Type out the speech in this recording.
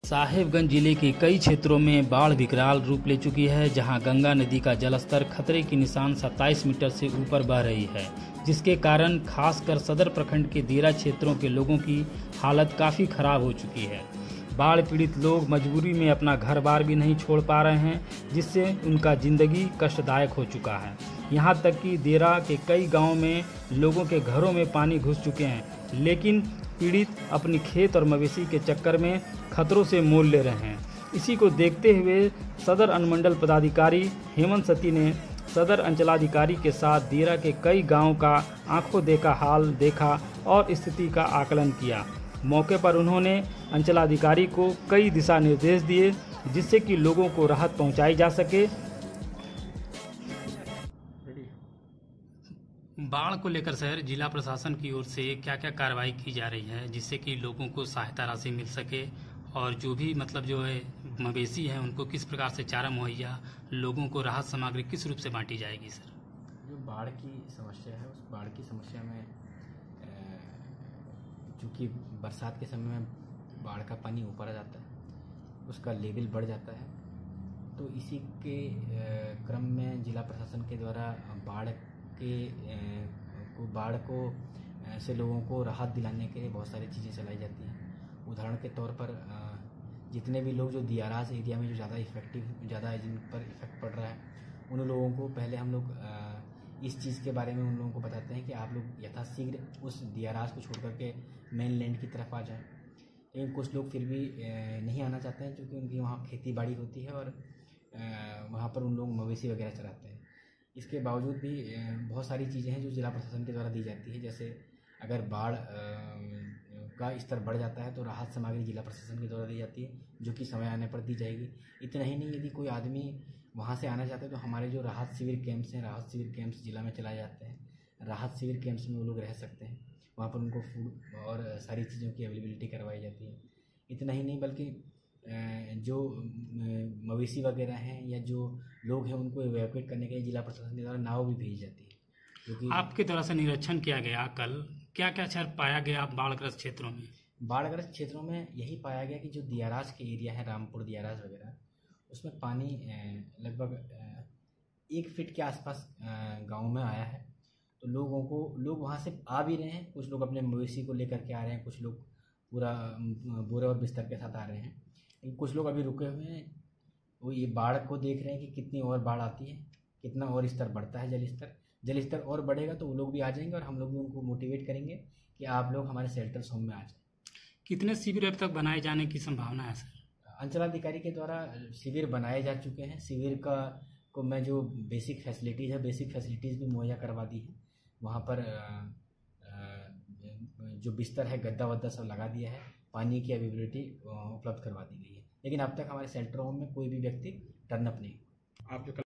साहेबगंज जिले के कई क्षेत्रों में बाढ़ विकराल रूप ले चुकी है, जहां गंगा नदी का जलस्तर खतरे के निशान 27 मीटर से ऊपर बह रही है, जिसके कारण खासकर सदर प्रखंड के दियारा क्षेत्रों के लोगों की हालत काफ़ी खराब हो चुकी है। बाढ़ पीड़ित लोग मजबूरी में अपना घर बार भी नहीं छोड़ पा रहे हैं, जिससे उनका जिंदगी कष्टदायक हो चुका है। यहाँ तक कि दियारा के कई गाँव में लोगों के घरों में पानी घुस चुके हैं, लेकिन पीड़ित अपनी खेत और मवेशी के चक्कर में खतरों से मोल ले रहे हैं। इसी को देखते हुए सदर अनुमंडल पदाधिकारी हेमंत सती ने सदर अंचलाधिकारी के साथ दियारा के कई गांवों का आंखों देखा हाल देखा और स्थिति का आकलन किया। मौके पर उन्होंने अंचलाधिकारी को कई दिशा निर्देश दिए, जिससे कि लोगों को राहत पहुंचाई जा सके। बाढ़ को लेकर शहर जिला प्रशासन की ओर से क्या क्या कार्रवाई की जा रही है, जिससे कि लोगों को सहायता राशि मिल सके, और जो भी जो है मवेशी हैं उनको किस प्रकार से चारा मुहैया, लोगों को राहत सामग्री किस रूप से बांटी जाएगी? सर, जो बाढ़ की समस्या है, उस बाढ़ की समस्या में चूँकि बरसात के समय में बाढ़ का पानी ऊपर आ जाता है, उसका लेवल बढ़ जाता है, तो इसी के क्रम में जिला प्रशासन के द्वारा बाढ़ को से लोगों को राहत दिलाने के लिए बहुत सारी चीज़ें चलाई जाती हैं। उदाहरण के तौर पर जितने भी लोग जो दियाराज एरिया में जो ज़्यादा जिन पर इफेक्ट पड़ रहा है, उन लोगों को पहले हम लोग इस चीज़ के बारे में उन लोगों को बताते हैं कि आप लोग यथाशीघ्र उस दियाराज को छोड़ करके मेन लैंड की तरफ आ जाएं। लेकिन कुछ लोग फिर भी नहीं आना चाहते हैं, क्योंकि उनकी वहाँ खेती बाड़ी होती है और वहाँ पर उन लोग मवेशी वगैरह चराते हैं। इसके बावजूद भी बहुत सारी चीज़ें हैं जो जिला प्रशासन के द्वारा दी जाती है। जैसे अगर बाढ़ का स्तर बढ़ जाता है तो राहत सामग्री जिला प्रशासन के द्वारा दी जाती है, जो कि समय आने पर दी जाएगी। इतना ही नहीं, यदि कोई आदमी वहाँ से आना चाहता है तो हमारे जो राहत शिविर कैंप्स हैं, राहत शिविर कैंप्स जिला में चलाए जाते हैं। राहत शिविर कैंप्स में वो लोग रह सकते हैं, वहाँ पर उनको फूड और सारी चीज़ों की अवेलेबिलिटी करवाई जाती है। इतना ही नहीं, बल्कि जो मवेशी वगैरह हैं या जो लोग हैं उनको इवैक्यूएट करने के लिए जिला प्रशासन के द्वारा नाव भी भेजी जाती है। क्योंकि आपके द्वारा से निरीक्षण किया गया, कल क्या क्या क्षण पाया गया बाढ़ग्रस्त क्षेत्रों में? बाढ़ग्रस्त क्षेत्रों में यही पाया गया कि जो दियाराज के एरिया है, रामपुर दियाराज वगैरह, उसमें पानी लगभग 1 फीट के आसपास गाँव में आया है। तो लोग वहाँ से आ भी रहे हैं, कुछ लोग अपने मवेशी को लेकर के आ रहे हैं, कुछ लोग पूरा बोरे और बिस्तर के साथ आ रहे हैं। कुछ लोग अभी रुके हुए हैं, वो ये बाढ़ को देख रहे हैं कि कितनी और बाढ़ आती है, कितना और स्तर बढ़ता है। जल स्तर और बढ़ेगा तो वो लोग भी आ जाएंगे और हम लोग भी उनको मोटिवेट करेंगे कि आप लोग हमारे शेल्टर्स होम में आ जाएं। कितने शिविर अब तक बनाए जाने की संभावना है सर? अंचलाधिकारी के द्वारा शिविर बनाए जा चुके हैं। शिविर को मैं जो बेसिक फैसिलिटीज़ भी मुहैया करवा दी है। वहाँ पर जो बिस्तर है, गद्दा वद्दा सब लगा दिया है, पानी की अवेलेबिलिटी उपलब्ध करवा दी गई है। लेकिन अब तक हमारे शेल्टर होम में कोई भी व्यक्ति टर्न अप नहीं। आप जो